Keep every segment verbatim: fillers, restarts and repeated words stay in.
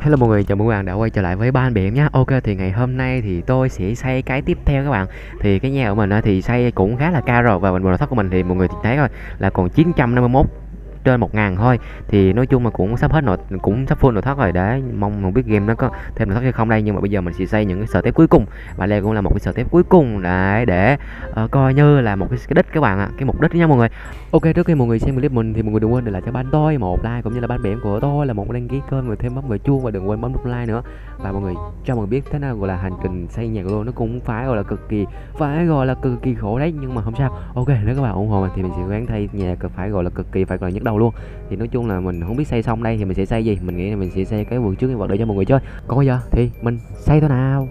Hello mọi người, chào mừng các bạn đã quay trở lại với Ban Biển nhé. Ok, thì ngày hôm nay thì tôi sẽ xây cái tiếp theo các bạn. Thì cái nhà của mình thì xây cũng khá là cao rồi, và bộ nội thất của mình thì mọi người thấy thôi là còn chín trăm năm mươi mốt trên một ngàn thôi. Thì nói chung là cũng sắp hết nội, cũng sắp full nội thất rồi. Để mong không biết game nó có thêm nội thất hay không đây, nhưng mà bây giờ mình sẽ xây những cái step cuối cùng, và đây cũng là một cái step cuối cùng để để uh, coi như là một cái, cái đích các bạn ạ, à, cái mục đích nha mọi người. Ok, trước khi mọi người xem clip mình thì mọi người đừng quên để lại cho ban tôi một like, cũng như là ban biển của tôi là một đăng ký kênh, và thêm bấm vào chuông, và đừng quên bấm nút like nữa. Và mọi người cho mọi người biết thế nào gọi là hành trình xây nhà của tôi, nó cũng phải gọi là cực kỳ phải gọi là cực kỳ khổ đấy, nhưng mà không sao. Ok, nếu các bạn ủng hộ mình thì mình sẽ cố gắng xây nhà phải gọi là cực kỳ phải gọi là nhức đầu luôn. Thì nói chung là mình không biết xây xong đây thì mình sẽ xây gì, mình nghĩ là mình sẽ xây cái vườn trước cái vật để cho mọi người chơi. Còn bây giờ thì mình xây thôi nào.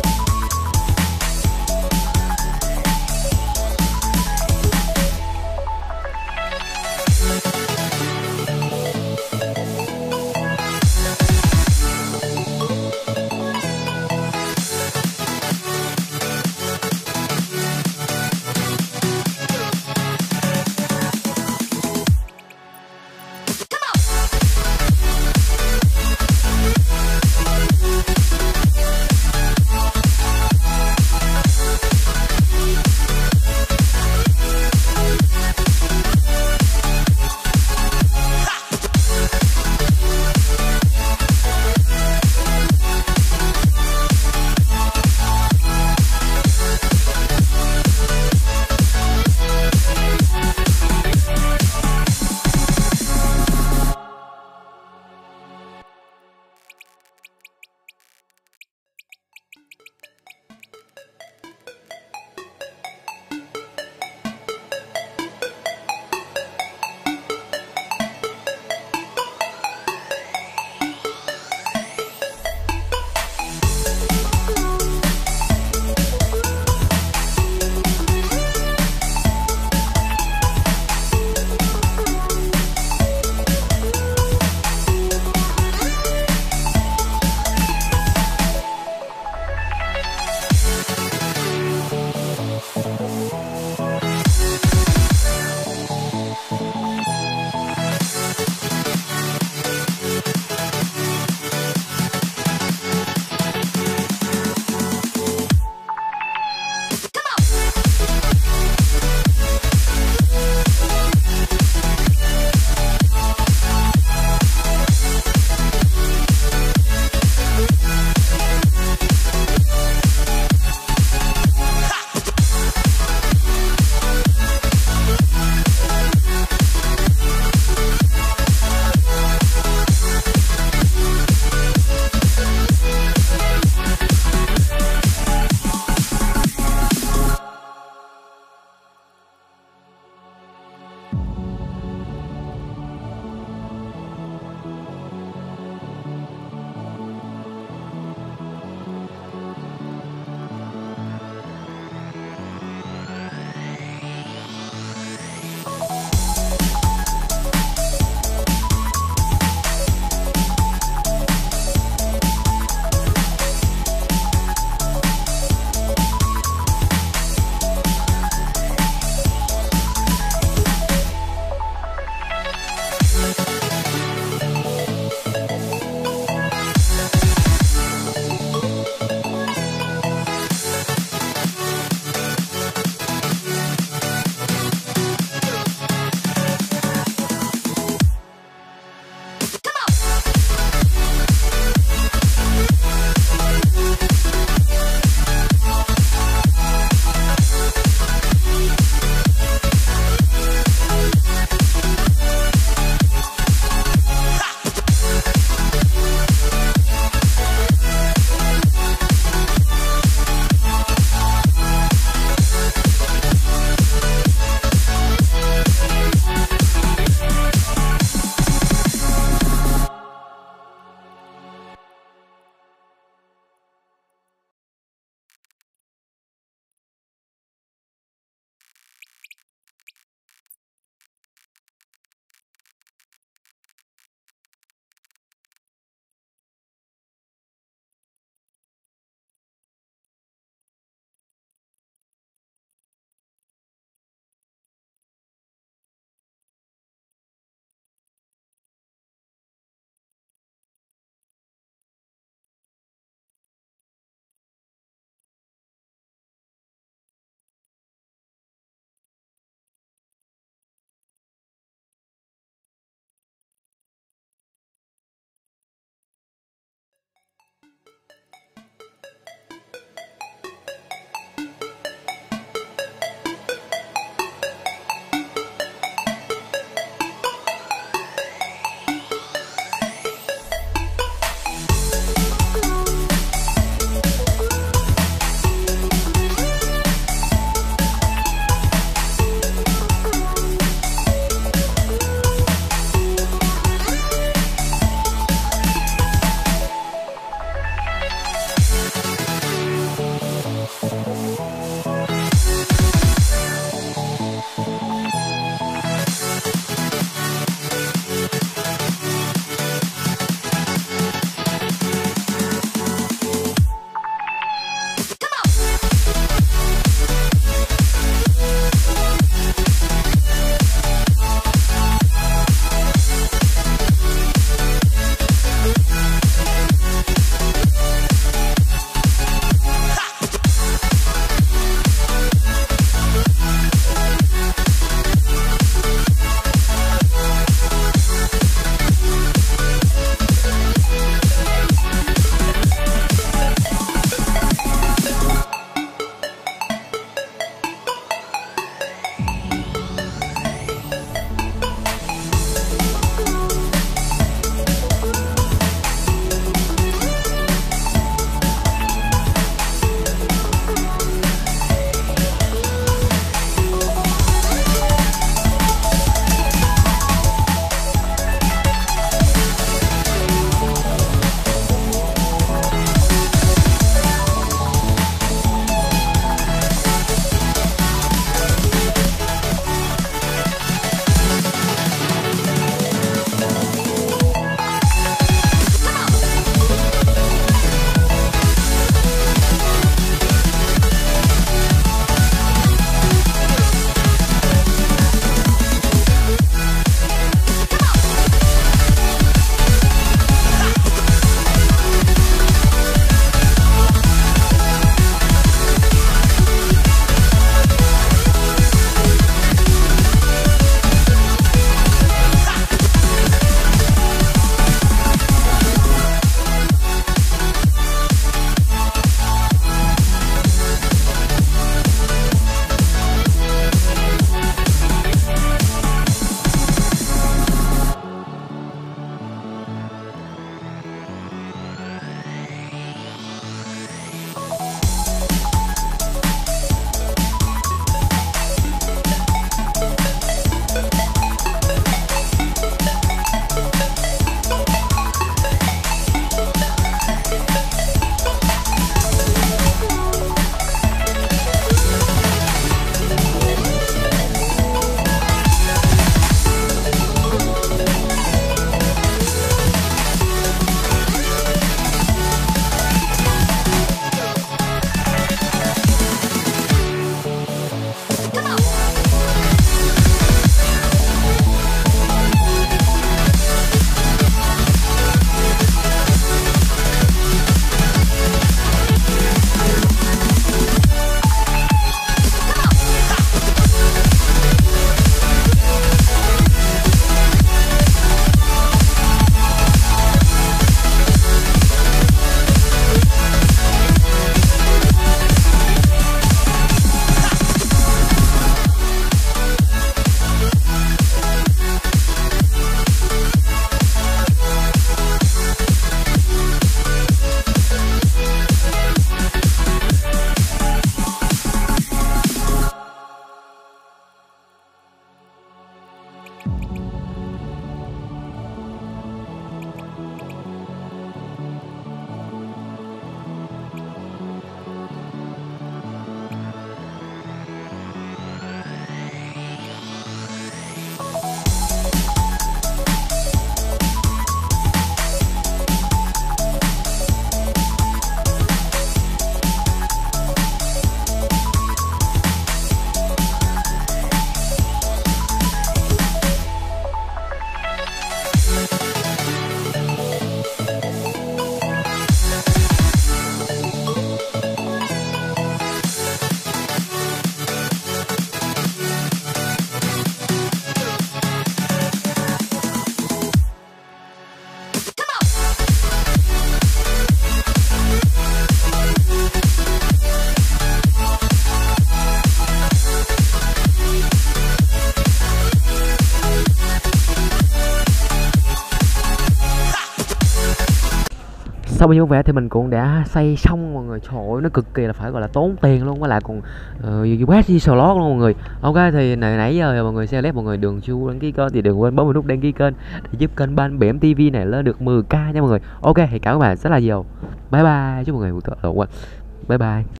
sau bao nhiêu vẽ thì mình cũng đã xây xong mọi người. Trời ơi, nó cực kỳ là phải gọi là tốn tiền luôn, với lại còn uh, quá chi slot luôn mọi người. Ok thì nãy nãy giờ mọi người xe lép, mọi người đừng chưa đăng ký kênh thì đừng quên bấm vào nút đăng ký kênh để giúp kênh Ban Bẻm ti vi này lên được mười k nha mọi người. Ok thì cảm ơn các bạn rất là nhiều. Bye bye, chúc mọi người buổi tối. Bye bye.